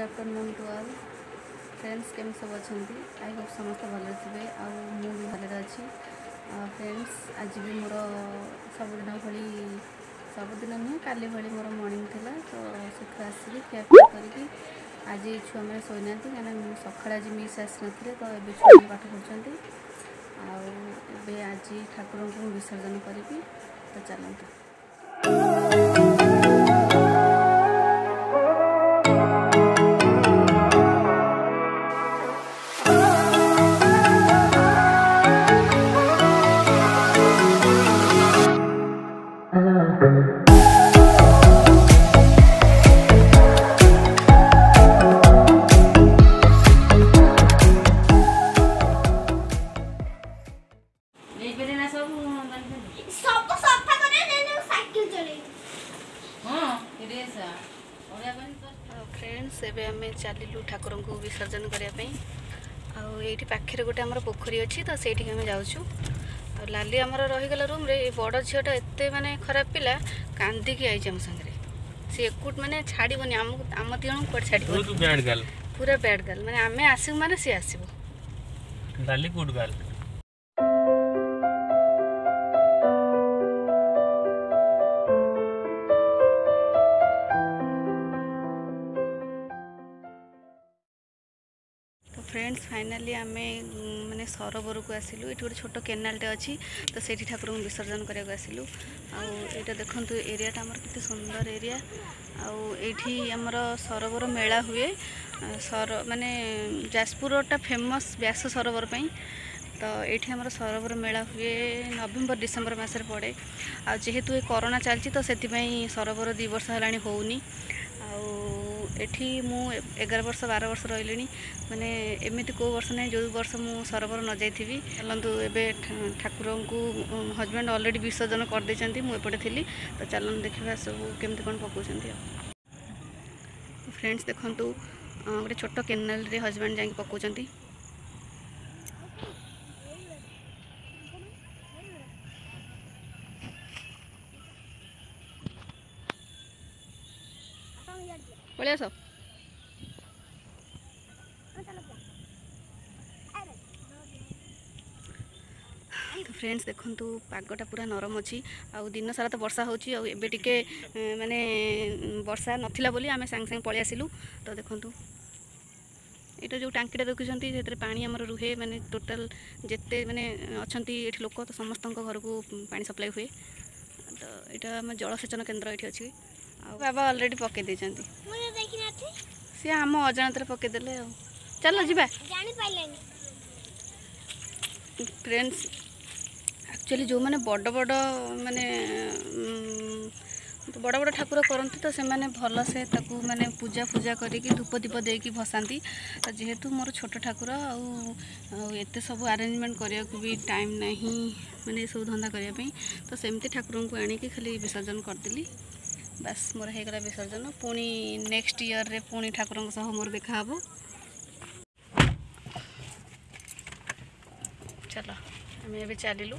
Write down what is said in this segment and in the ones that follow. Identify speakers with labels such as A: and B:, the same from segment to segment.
A: Afternoon to all friends केमी सब अच्छा आई होप समस्त भले थे आउ भी भले अच्छी फ्रेंड्स आज भी मोर सबुदिन भाई सबुदिन नुहे काली भाई मोर मॉर्निंग थिला तो से आसिक खियापिया करके आज छुआ मैंने शोना कहीं सका आज मिस आसी ना तो ये छुआ पाठ पढ़ुं आज ठाकुर को विसर्जन करी तो चलते फ्रेंड्स एबे हमें चलू ठाकुर को विसर्जन करने आईटी पाखे गोटे आम पोखरी अच्छी तो से जाऊँ लाली आमर रहीगला रूम रे बड़ झीटा एत माने खराब पिला कांदिकी आई आम सागर सी एकुट माने छाड़बनी आम दिजन कौट छाड़ पूरा बैड गर्ल माने आमे आसू माने सी आसब
B: लाली गुड गर्ल
A: फ्रेंड्स फाइनाली आम माने सरोवर को आसिलु ये गोटे छोट केनालटे अच्छी तो से ठाकुर को विसर्जन करने आसिलु आईटा देखु एरियाटा आमर केते सुंदर एरिया आठी आमर सरोवर मेला हुए माने जाजपुरटा फेमस व्यास सरोवर पर तो ये आमर सरोवर मेला हुए नवेम्बर डिसेम्बर मसरे पड़े जेहेतु ये कोरोना चलती तो से सरोवर 2 वर्ष है होनी एठी मु 11 वर्ष 12 वर्ष रही माने एमती को वर्ष नहीं जो वर्ष मु सरोवर न जाइथिबी चलतु एबे ठाकुर को हजबैंड ऑलरेडी विसर्जन कर देछंती मु एपटे थिली तो चलन देखिबा सब केमती कोन पकोछंती फ्रेंड्स देखंतु गोटे छोट केनाल रे हजबैंड जाई पकोछंती पड़े आस तो फ्रेंड्स देखंतु पागटा पूरा नरम अच्छी आउ दिन सारा तो वर्षा होची आउ एबे टिके माने वर्षा नथिला बोली आमे सांग सांग पळे आसिलु तो देखंतु एटा जो टांकीटा देखुछंती जेतरे पानी हमर रुहे माने टोटल जेते माने अछंती एठी लोक तो समस्तन घर को पानी सप्लाई हुए तो एटा हम जलसेचन केंद्र एठी अछि बाबा ऑलरेडी पके देछंती मुझे देखि नाथि से हम अजानत पके देले चलो जीबा जानि पाइलेनी फ्रेंड्स एक्चुअली जो माने बड़ बड़ माने बड़ बड़ ठाकुर करती तो से माने भल से ताकू माने पूजा पूजा करिकी धूप दीप देकी भसांती तो जेहेतु मोर छोट ठाकुर एते सब अरेंजमेंट करिया को भी टाइम नहीं माने सब धंदा करिया पई तो सेमती ठाकुर को आनी खाली विसर्जन करदेली बस मोर हो गला विसर्जन पुणी नेक्स्ट ईयर रे पुणी ठाकुर सह मोर देखा हबो चलो आम ए चलू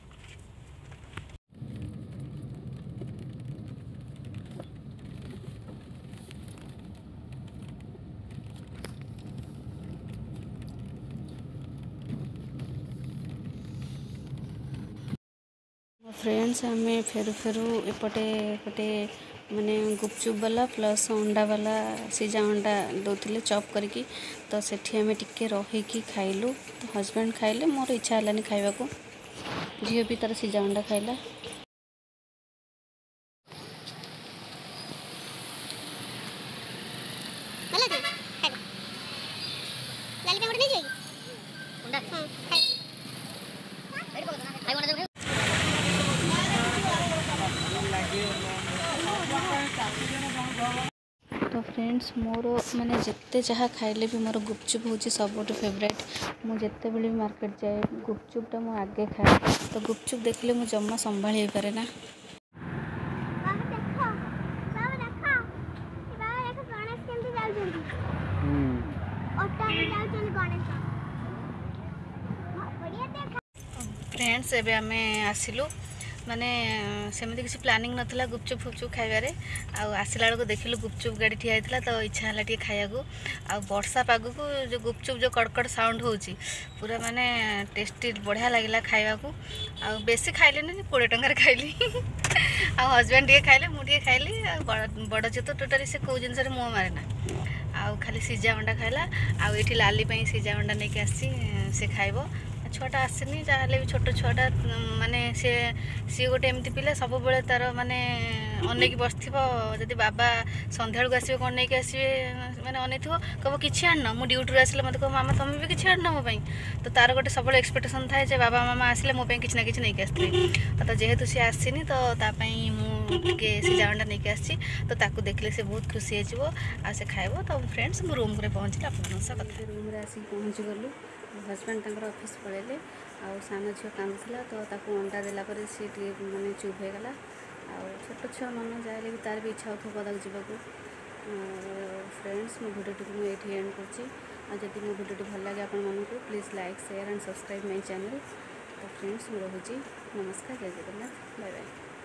A: फ्रेंड्स आम फेरु फेरु एपटे गोटे माने गुपचुप वाला प्लस अंडा वाला सीजा अंडा दौले चॉप करके तो सेठी आम टिके रहीकि खाइलु तो हजबैंड खाइले मोर इच्छा हलानी खाइबा को झील भी तार सीजा अंडा खाइला तो फ्रेंड्स मोर माने जिते जहाँ खाइले भी मोर गुपचुप हूँ सबुठ फेवरेट मुझे भी मार्केट जाए गुपचुपटा मु आगे खाए तो गुपचुप देखले मु जम्मा संभाली पारे ना फ्रेंड्स एबे आमे आसिलु ମାନେ ସେମିତି କିଛି ପ୍ଲାନିଂ ନଥିଲା ଗୁପଚୁପ୍ ଫୁପଚୁପ୍ ଖାଇବାରେ। ଆଉ ଆସିଲା ବେଳକୁ ଦେଖିଲୁ ଗୁପଚୁପ୍ ଗାଡ଼ି ଠିଆ ହେଇଥିଲା, ତ ଇଚ୍ଛା ହେଲା ଟିକେ ଖାଇବାକୁ। ଆଉ ବର୍ଷା ପାଗକୁ ଯେଉଁ ଗୁପଚୁପ୍ ଯେଉଁ କଡ଼କଡ଼ ସାଉଣ୍ଡ ହେଉଛି ପୁରା ମାନେ ଟେଷ୍ଟି ବଢ଼ିଆ ଲାଗିଲା ଖାଇବାକୁ। ଆଉ ବେଶୀ ଖାଇଲିନି, 20 ଟଙ୍କାରେ ଖାଇଲି। ଆଉ ହଜବେଣ୍ଡ ଟିକେ ଖାଇଲେ, ମୁଁ ଟିକେ ଖାଇଲି। ଆଉ ବଡ଼ ଝିଅ ତ ଟୋଟାଲି ସେ କେଉଁ ଜିନିଷରେ ମୁହଁ ମାରେନା, ଆଉ ଖାଲି ସିଝା ଅଣ୍ଡା ଖାଇଲା। ଆଉ ଏଠି ଲାଲି ପାଇଁ ସିଝା ଅଣ୍ଡା ନେଇକି ଆସିଛି, ସେ ଖାଇବ। ଛୁଆଟା ଆସିନି, ଯାହାହେଲେ ବି ଛୋଟ ଛୁଆଟା, ମାନେ ସିଏ ଗୋଟେ ଏମିତି ପିଲା ସବୁବେଳେ ତାର ମାନେ ଅନେଇକି ବସିଥିବ। ଯଦି ବାବା ସନ୍ଧ୍ୟାବେଳକୁ ଆସିବେ କ'ଣ ନେଇକି ଆସିବେ ମାନେ ଅନେଇଥିବ, କହିବ କିଛି ଆଣିନ। ମୁଁ ଡ୍ୟୁଟିରୁ ଆସିଲେ ମୋତେ କହିବ ମାମା ତମେ ବି କିଛି ଆଣିନ ମୋ ପାଇଁ। ତ ତାର ଗୋଟେ ସବୁବେଳେ ଏକ୍ସପେକ୍ଟେସନ୍ ଥାଏ ଯେ ବାବା ମାମା ଆସିଲେ ମୋ ପାଇଁ କିଛି ନା କିଛି ନେଇକି ଆସିଥିବେ। ତ ଯେହେତୁ ସିଏ ଆସିନି, ତ ତା ପାଇଁ ମୁଁ ଟିକେ ସିଝା ଅଣ୍ଡା ନେଇକି ଆସିଛି। ତ ତାକୁ ଦେଖିଲେ ସେ ବହୁତ ଖୁସି ହେଇଯିବ, ଆଉ ସେ ଖାଇବ। ତ ଫ୍ରେଣ୍ଡସ୍, ମୁଁ ରୁମ୍ରେ ପହଞ୍ଚିଲି ଆପଣଙ୍କ ସହ କଥା। ରୁମ୍ରେ ଆସିକି ପହଞ୍ଚିଗଲୁ। ହଜବେଣ୍ଡ ତାଙ୍କର ଅଫିସ୍ ପଳେଇଲେ, ଆଉ ସାନ ଝିଅ କାନ୍ଦୁଥିଲା, ତ ତାକୁ ଅଣ୍ଡା ଦେଲା ପରେ ସିଏ ଟିକେ ମାନେ ଚୁପ୍ ହେଇଗଲା। ଆଉ ଛୋଟ ଛୁଆ ମନ ଯାହେଲେ ବି ତାର ବି ଇଚ୍ଛା ହେଉଥିବ ପଦାକୁ ଯିବାକୁ। ଫ୍ରେଣ୍ଡସ୍, ମୋ ଭିଡ଼ିଓଟିକୁ ମୁଁ ଏଇଠି ଏଣ୍ଡ କରୁଛି। ଆଉ ଯଦି ମୋ ଭିଡ଼ିଓଟି ଭଲ ଲାଗେ ଆପଣମାନଙ୍କୁ, please like, share and subscribe my channel. ତ ଫ୍ରେଣ୍ଡସ୍, ମୁଁ ରହୁଛି। ନମସ୍କାର, ଜୟ ଜଗନ୍ନାଥ, ବାଏ ବାଏ।